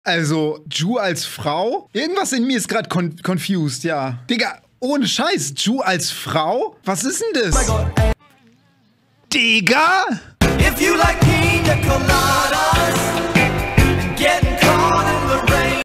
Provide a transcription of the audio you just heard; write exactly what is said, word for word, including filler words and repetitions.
Also, Ju als Frau? Irgendwas in mir ist gerade con confused, ja. Digga, ohne Scheiß, Ju als Frau? Was ist denn das? Oh my God. Digga? If you like pina